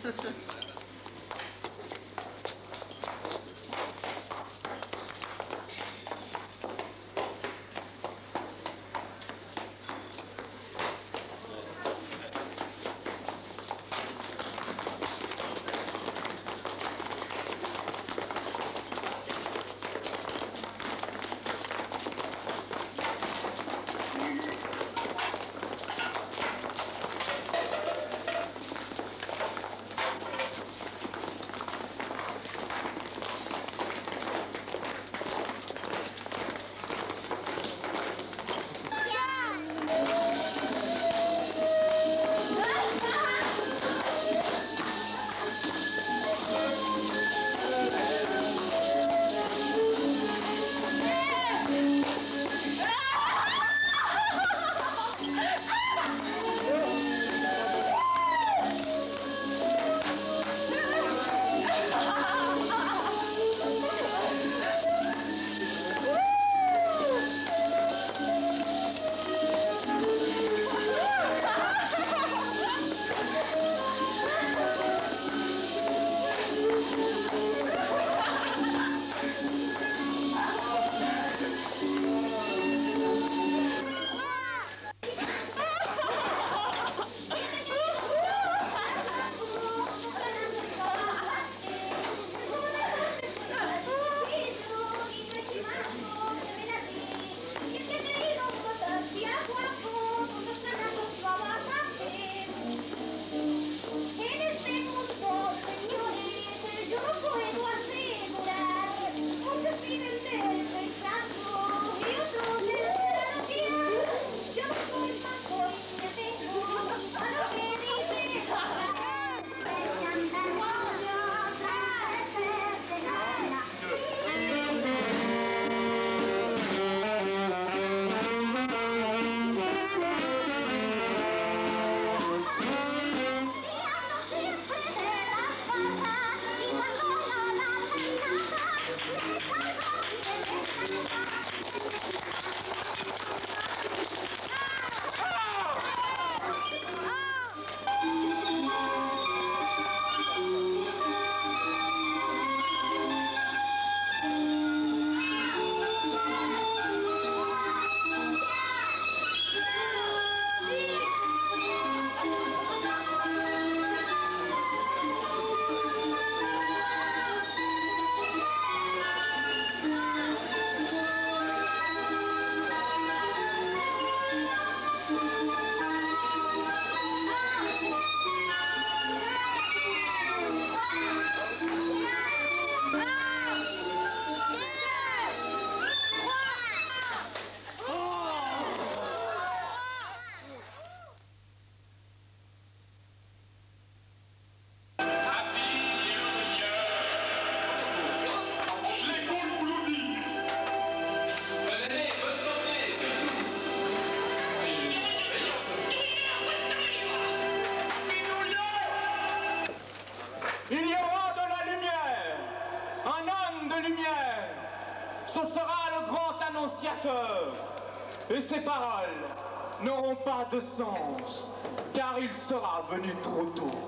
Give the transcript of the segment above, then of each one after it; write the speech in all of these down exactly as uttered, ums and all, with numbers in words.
Ce sera le grand annonciateur. Et ses paroles n'auront pas de sens, car il sera venu trop tôt.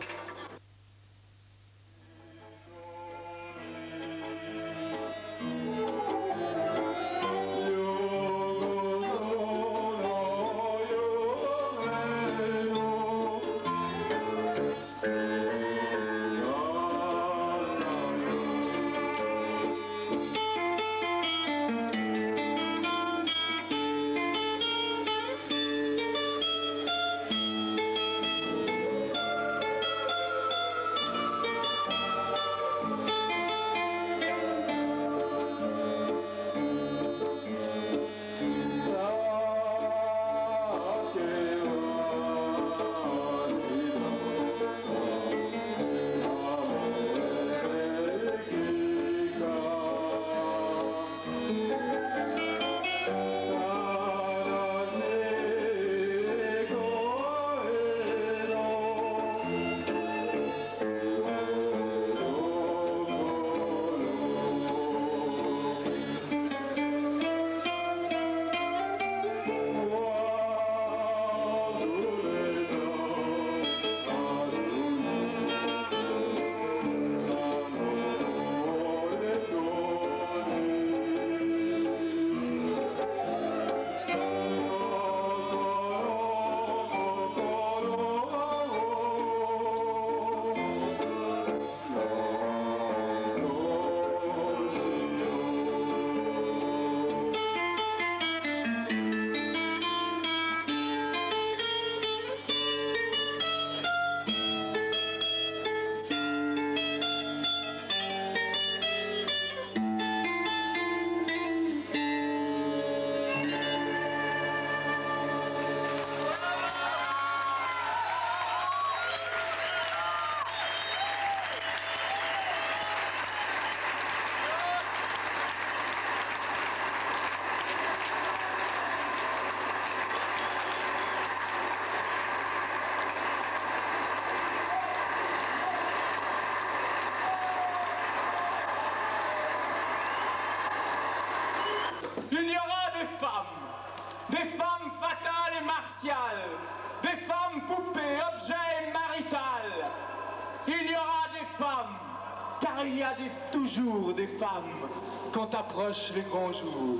des, toujours des femmes quand approchent les grands jours.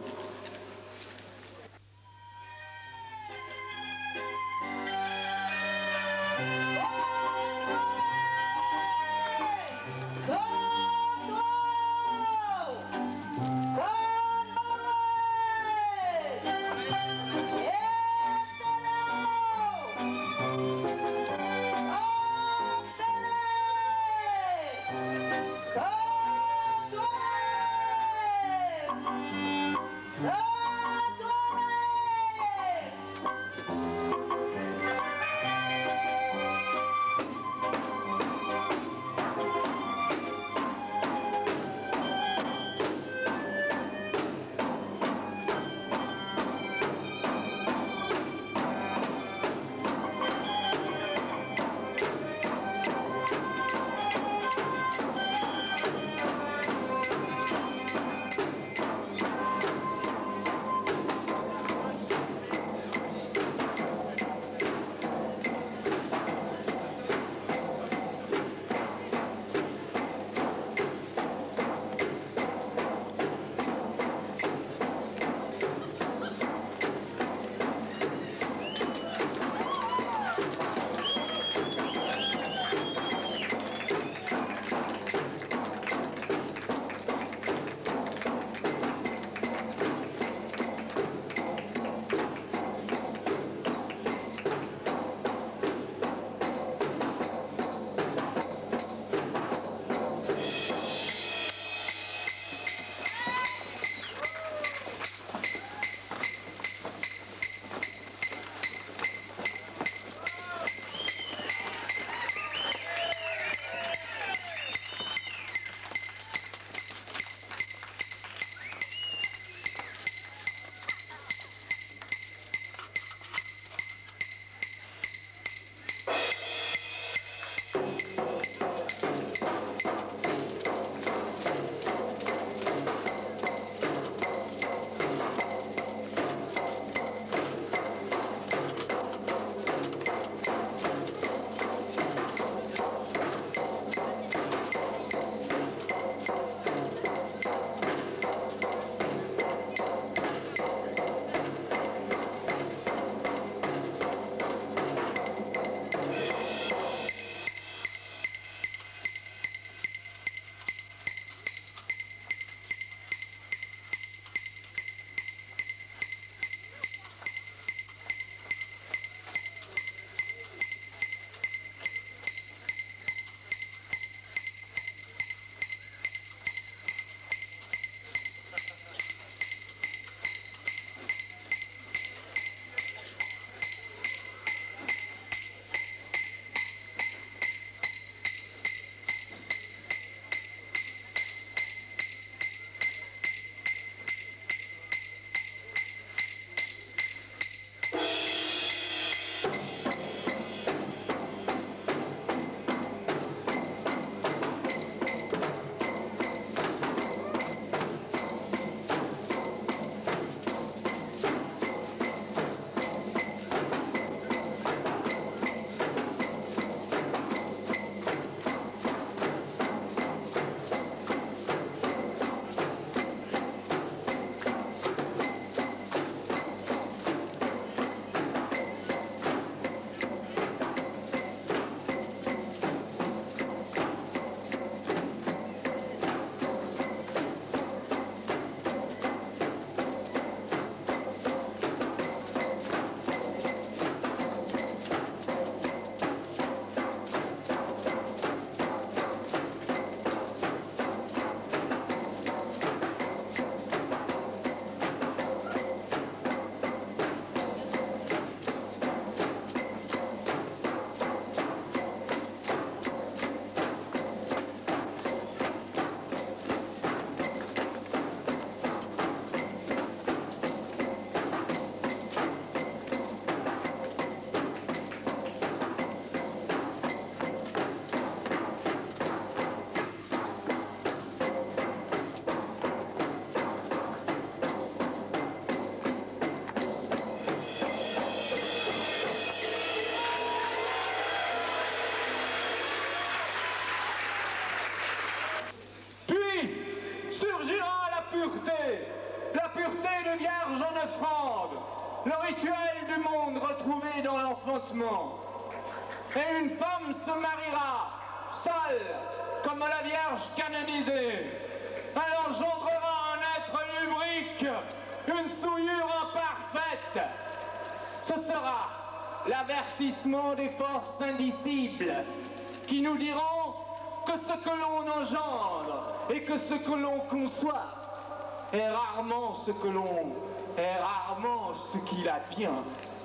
du monde retrouvée dans l'enfantement. Et une femme se mariera, seule, comme la Vierge canonisée. Elle engendrera un être lubrique, une souillure imparfaite. Ce sera l'avertissement des forces indicibles qui nous diront que ce que l'on engendre et que ce que l'on conçoit est rarement ce que l'on est rarement ce qu'il advient.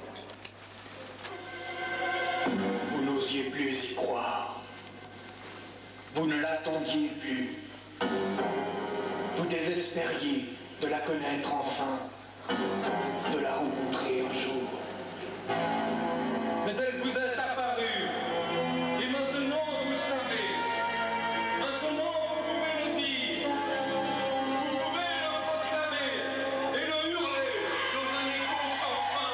Vous n'osiez plus y croire. Vous ne l'attendiez plus. Vous désespériez de la connaître enfin, de la rencontrer un jour. Mais elle vous est apparue. Et maintenant vous savez. Maintenant vous pouvez le dire. Vous pouvez le proclamer et le hurler dans un écho sans fin.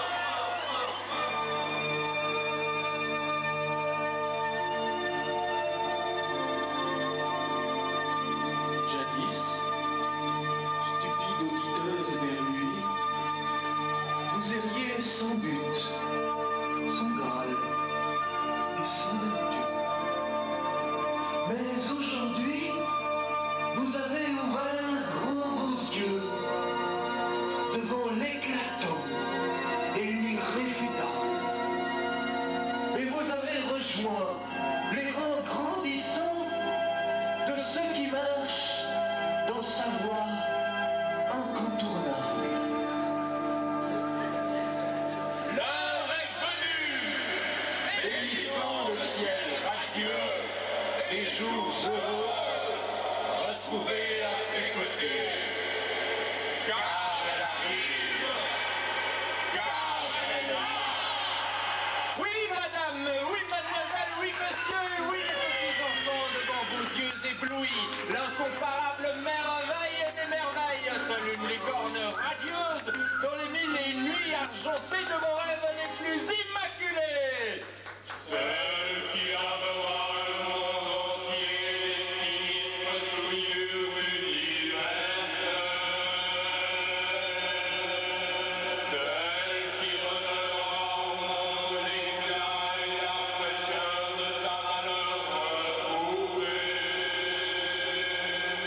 Jadis, stupide auditeur éberlué, vous erriez sans but, sans Graal et sans vertu. Mais aujourd'hui, vous avez ouvert grand vos yeux devant l'éclatant et l'irréfutable. Et vous avez rejoint les rangs grandissants de ceux qui marchent dans sa voie incontournable. L'heure est venue, bénissant le ciel radieux, les jours heureux, retrouvés à ses côtés. Car elle arrive, car elle est là. Oui, madame, oui, mademoiselle, oui, monsieur, oui, les petits enfants devant vos yeux éblouis, l'incomparable merveille des merveilles, seule une licorne radieuse, dans les mille et une nuits argentées de vos rêves les plus immaculés. Celle qui lavera le monde entier des sinistres souillures universelles. Celle qui redonnera au monde l'éclat et la fraîcheur de sa valeur retrouvée.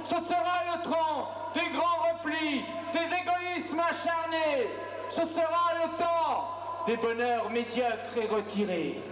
Ce sera le temps des grands replis, des égoïsmes acharnés. Ce sera le temps des bonheurs médiocres et retirés.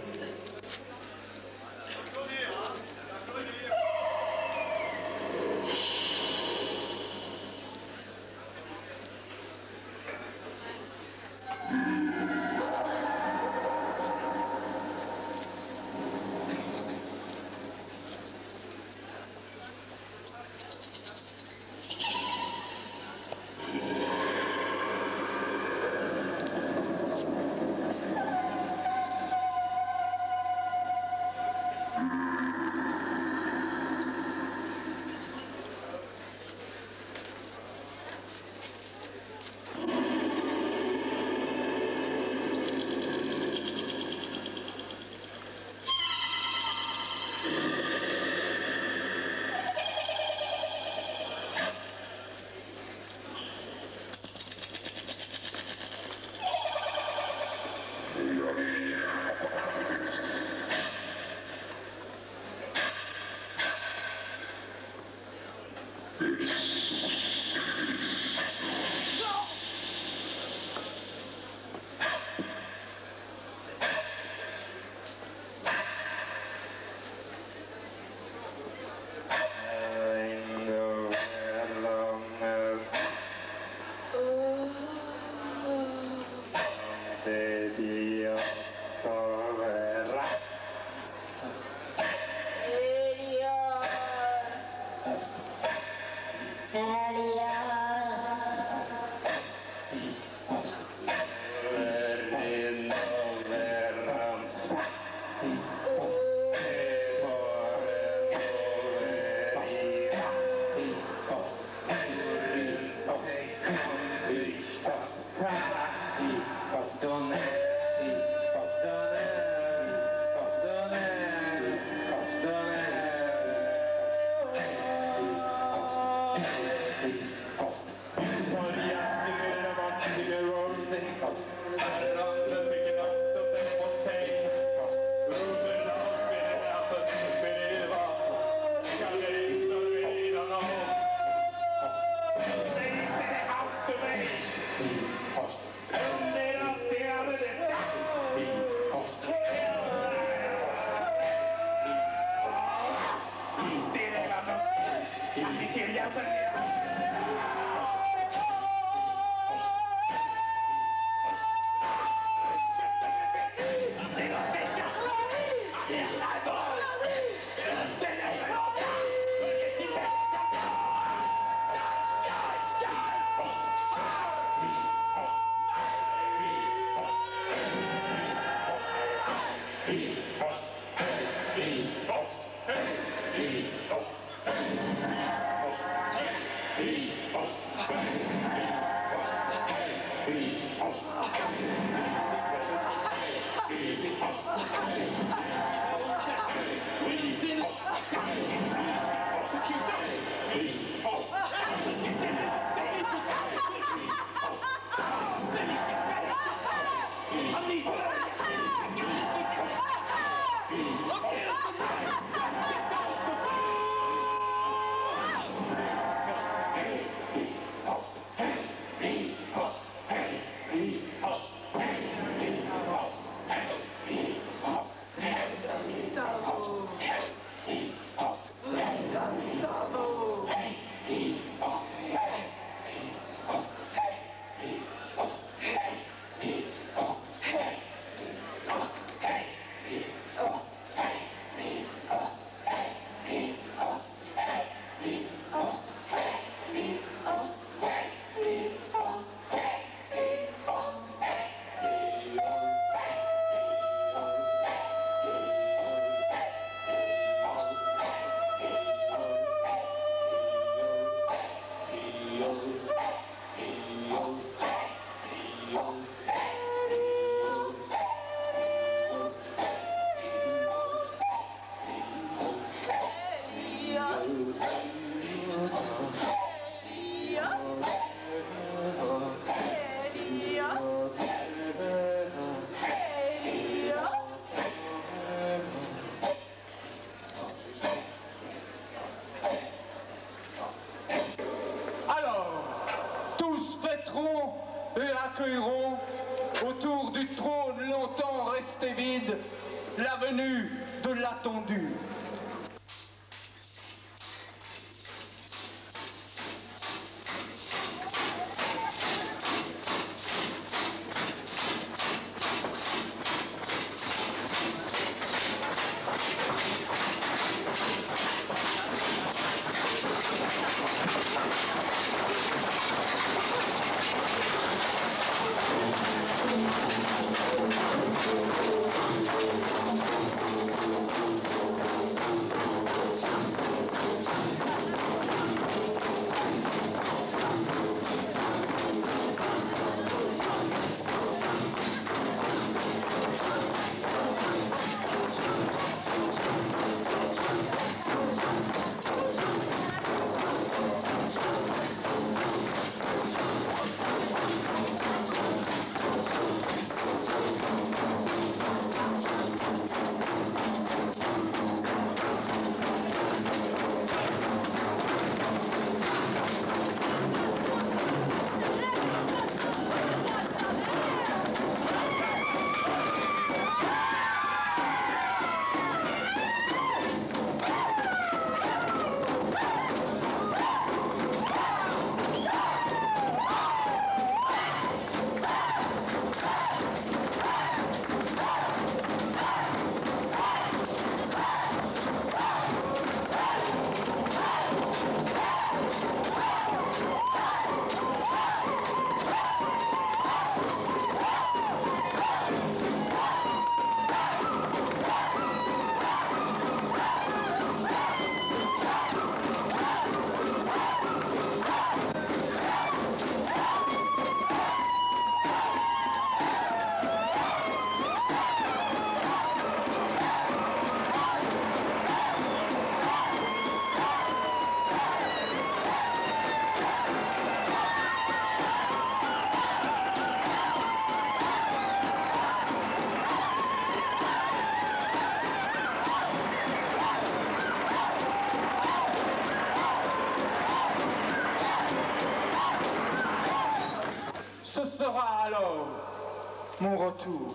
fêteront et accueilleront autour du trône longtemps resté vide la venue de l'attendu. Ce sera alors mon retour.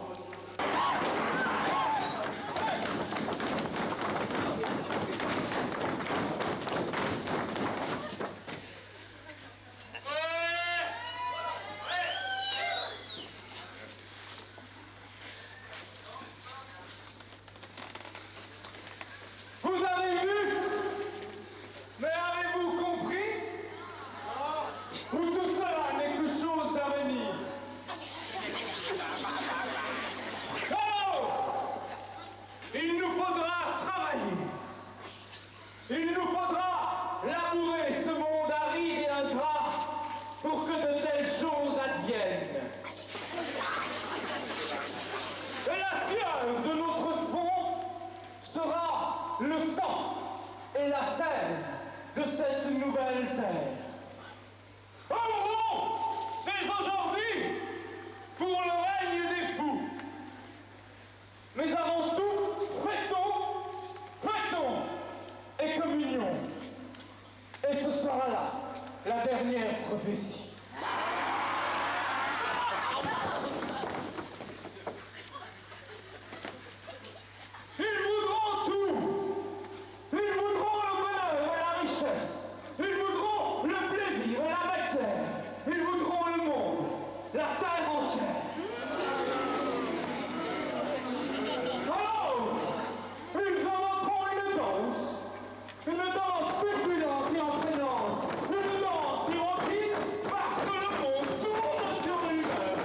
Vous avez vu? Mais avez-vous compris? Ou tout cela n'est que chose d'avenir? Alors, il nous faudra travailler. Il nous faudra labourer ce monde aride et ingrat pour que de telles choses adviennent. Et la sueur de notre front sera le sang et la sève de cette nouvelle terre. Œuvrons dès aujourd'hui pour le règne des fous. Mais avant tout, fêtons, fêtons et communions. Et ce sera là la dernière prophétie. Ils voudront tout. Ils voudront le bonheur et la richesse. Ils voudront le plaisir et la matière. Ils voudront le monde, la terre entière. Alors, ils inventeront une danse. Une danse turbulente et entraînante. Une danse qui entraîne parce que le monde tourne sur lui-même.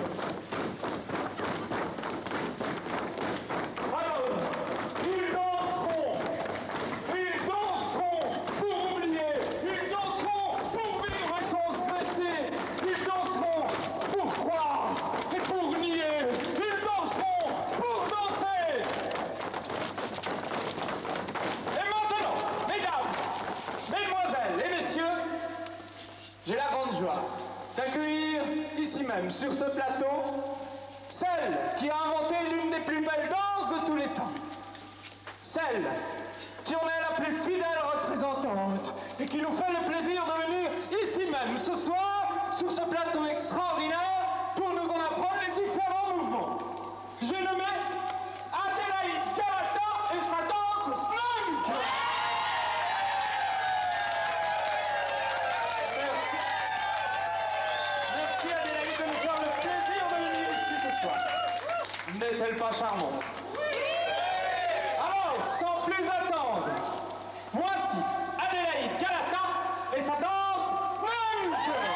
Alors, ils danseront. Ils danseront pour oublier. Ils danseront pour vivre et transgresser. Ils danseront pour croire et pour nier. Ils danseront pour danser. Et maintenant, mesdames, mesdemoiselles et messieurs, j'ai la grande joie d'accueillir ici même, sur ce plateau, celle qui a inventé l'une des plus belles danses de tous les temps. Celle qui en est la plus fidèle représentante et qui nous fait le plaisir de venir ici même ce soir, sur ce plateau extraordinaire. n'est-elle pas charmante? Alors, sans plus attendre, voici Adélaïde Galata et sa danse Snunk.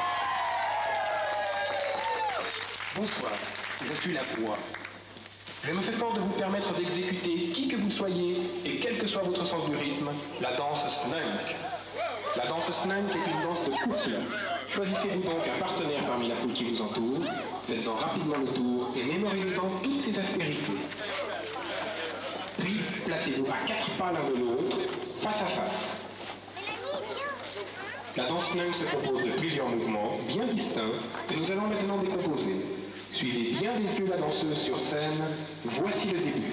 Bonsoir, je suis la proie. Je me fais fort de vous permettre d'exécuter, qui que vous soyez, et quel que soit votre sens du rythme, la danse Snunk. La danse Snunk est une danse de couple. Choisissez-vous donc un partenaire parmi la foule qui vous entoure, faites-en rapidement le tour et mémorisez-en toutes ses aspérités. Puis, placez-vous à quatre pas l'un de l'autre, face à face. La danse Snunk se compose de plusieurs mouvements bien distincts que nous allons maintenant décomposer. Suivez bien les yeux la danseuse sur scène. Voici le début.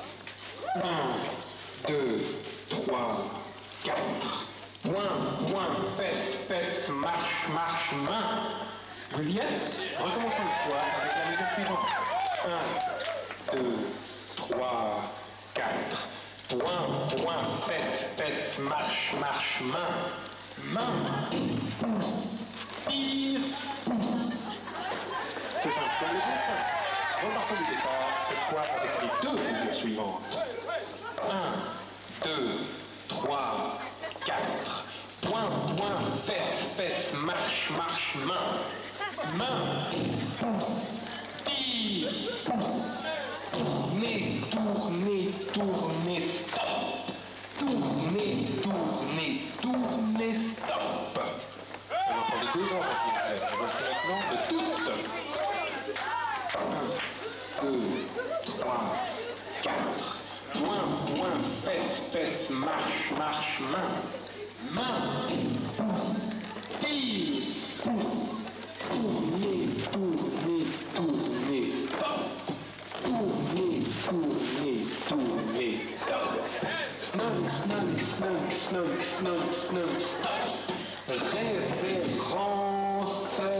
un, deux, trois, quatre. Point, point, fesse, fesse, marche, marche, main. Vous y êtes? Recommençons une fois avec la mesure suivante. un, deux, trois, quatre. Point, point, fesse, fesse, marche, marche, main. Main, pouce, tire, pouce. C'est simple comme le dessin. Repartons du départ, cette fois avec les deux mesures suivantes. un, deux, trois, quatre. Point, point, fesse, fesse, marche, marche, main. Main, pouce, tire, pouce. Tournez, tournez, tournez, stop. Tournez, tournez, tournez, stop. On entend les deux ans, ça dit. Voici maintenant de toutes. un, deux, trois, quatre. Point, point, fesse, fesse, marche, marche, main. Main, pouce, tire, pouce. Tournez, tournez, tournez, stop. Tournez, tournez, tournez, stop. Snunk, snunk, snunk, snunk, snunk, snunk, stop. Révérence.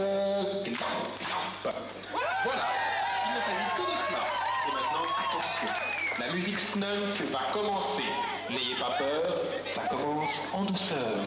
Voilà, il ne s'agit que de cela. Et maintenant, attention, la musique Snunk va commencer. N'ayez pas peur, ça commence en douceur.